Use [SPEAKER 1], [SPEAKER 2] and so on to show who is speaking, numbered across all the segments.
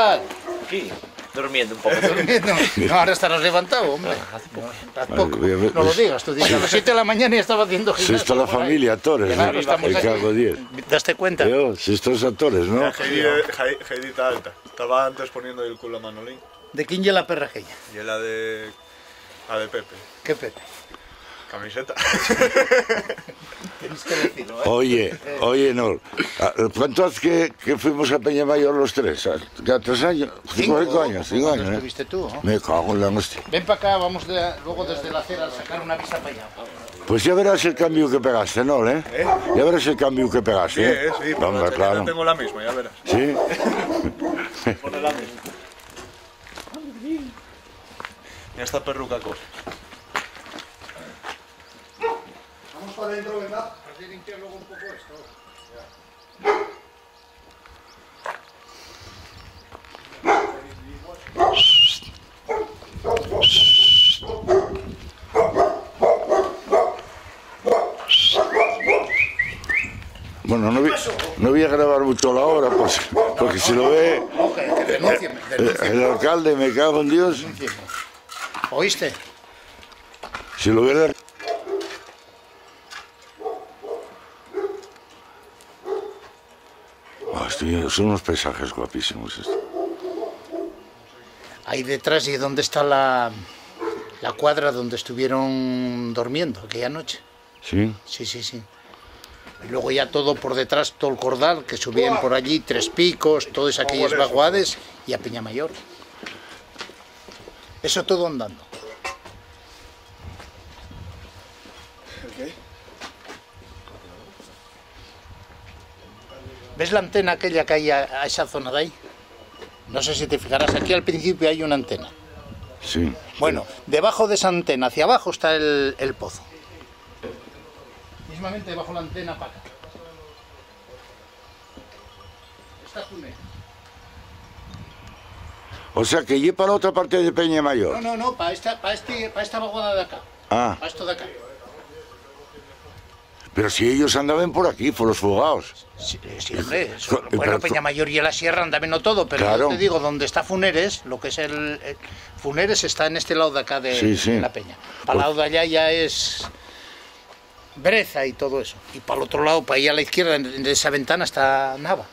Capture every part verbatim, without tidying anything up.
[SPEAKER 1] tal?
[SPEAKER 2] Aquí, durmiendo un poco.
[SPEAKER 1] Durmiendo. No, ahora estarás levantado, hombre.
[SPEAKER 2] Ah, hace poco.
[SPEAKER 1] No, hace poco. No lo digas, tú dices, a las siete de la mañana y estaba haciendo gimnasio.
[SPEAKER 3] Si está la familia Torres,
[SPEAKER 1] Claro,
[SPEAKER 3] ¿no?
[SPEAKER 1] estamos
[SPEAKER 3] El
[SPEAKER 1] aquí.
[SPEAKER 3] cago diez.
[SPEAKER 1] ¿Daste cuenta?
[SPEAKER 3] Yo, si estos a Torres, ¿no?
[SPEAKER 4] Heidi, Heidi está alta. Estaba antes poniendo el culo a Manolín.
[SPEAKER 1] ¿De quién lleva la perra aquella?
[SPEAKER 4] Y la de... la de Pepe.
[SPEAKER 1] ¿Qué Pepe?
[SPEAKER 4] Camiseta.
[SPEAKER 1] Tienes que decirlo, ¿eh?
[SPEAKER 3] Oye, oye, no. ¿Cuánto hace que, que fuimos a Peñamayor los tres? ¿Ya tres años? Cinco, cinco años, cinco años, ¿eh?
[SPEAKER 1] Estuviste tú, ¿no?
[SPEAKER 3] Me cago en la hostia.
[SPEAKER 1] Ven para acá, vamos de- luego desde la acera a sacar una vista para allá.
[SPEAKER 3] Pues ya verás el cambio que pegaste, ¿no? ¿Eh?
[SPEAKER 4] ¿Eh?
[SPEAKER 3] Ya verás el cambio que pegaste,
[SPEAKER 4] Sí,
[SPEAKER 3] ¿eh?
[SPEAKER 4] eh, sí, pero
[SPEAKER 3] Hombre,
[SPEAKER 4] la chaqueta
[SPEAKER 3] claro.
[SPEAKER 4] tengo la misma, ya verás.
[SPEAKER 3] ¿Sí?
[SPEAKER 4] Pone la misma. Y esta perruca cosa.
[SPEAKER 1] Vamos para adentro, ¿verdad? Para limpiar luego un poco esto.
[SPEAKER 3] Bueno, no voy, no voy a grabar mucho la hora, pues, porque si lo ve
[SPEAKER 1] No, que, que denuncien,
[SPEAKER 3] el,
[SPEAKER 1] denuncien,
[SPEAKER 3] el alcalde, me cago en Dios.
[SPEAKER 1] denuncien. ¿Oíste?
[SPEAKER 3] Si lo ve el... Oh, estoy- son unos paisajes guapísimos estos.
[SPEAKER 1] Ahí detrás y donde está la, la cuadra donde estuvieron durmiendo aquella noche.
[SPEAKER 3] ¿Sí?
[SPEAKER 1] Sí, sí, sí. Y luego ya todo por detrás, todo el cordal, que subían por allí, Tres Picos, todas aquellas vaguades y a Peñamayor. Eso todo andando. ¿Ves la antena aquella que hay a, a esa zona de ahí? No sé si te fijarás, aquí al principio hay una antena.
[SPEAKER 3] Sí.
[SPEAKER 1] Bueno, debajo de esa antena, hacia abajo, está el, el pozo. Mismamente debajo de la antena para acá. Está Tunel.
[SPEAKER 3] O sea, que lleva para la otra parte de
[SPEAKER 1] No,
[SPEAKER 3] Peñamayor.
[SPEAKER 1] no, no, para esta, para este, para esta vaguada de acá.
[SPEAKER 3] Ah,
[SPEAKER 1] Para esto de acá.
[SPEAKER 3] pero si ellos andaban por aquí, por los fugados.
[SPEAKER 1] Sí, sí, hombre. es-
[SPEAKER 3] Pero-
[SPEAKER 1] Bueno, Peñamayor y la Sierra andan no todo, pero
[SPEAKER 3] Claro.
[SPEAKER 1] yo te digo, donde está Funeres, lo que es el, el- Funeres está en este lado de acá de,
[SPEAKER 3] Sí, sí.
[SPEAKER 1] de la Peña. Para el lado de allá ya es Breza y todo eso. Y para el otro lado, para allá a la izquierda, en esa ventana está Nava.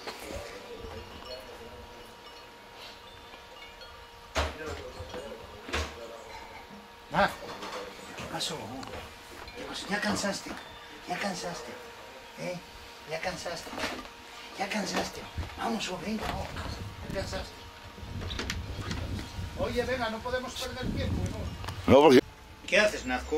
[SPEAKER 1] Ah, ¿qué pasó? ¿Qué pasó? Ya cansaste, ya cansaste, ¿eh? Ya cansaste, ya cansaste. Vamos, venga, vamos, ya cansaste. Oye, venga, no podemos perder tiempo, ¿no?
[SPEAKER 3] No, porque...
[SPEAKER 1] ¿Qué haces, Nazco?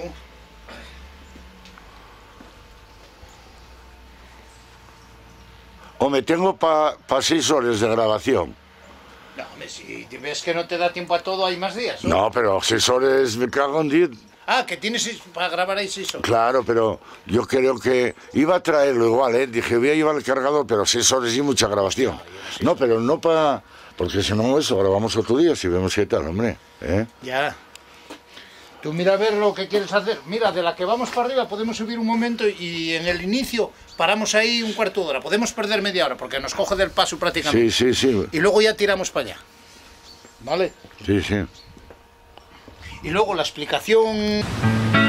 [SPEAKER 3] O me tengo para pa seis horas de grabación.
[SPEAKER 1] No, hombre, si ves que no te da tiempo a todo, hay más días, ¿no?
[SPEAKER 3] No, pero seis horas me cago en diez.
[SPEAKER 1] Ah, que tienes seis- para grabar ahí seis horas.
[SPEAKER 3] Claro, pero yo creo que iba a traerlo igual, ¿eh? Dije, voy a llevar el cargador, pero seis horas y mucha grabación. No, pero no para... Porque si no, eso, grabamos otro día, si vemos qué tal, hombre. ¿Eh?
[SPEAKER 1] Ya. Tú mira a ver lo que quieres hacer. Mira, de la que vamos para arriba podemos subir un momento y en el inicio paramos ahí un cuarto de hora. Podemos perder media hora porque nos coge del paso prácticamente.
[SPEAKER 3] Sí, sí, sí.
[SPEAKER 1] Y luego ya tiramos para allá. ¿Vale?
[SPEAKER 3] Sí, sí.
[SPEAKER 1] Y luego la explicación...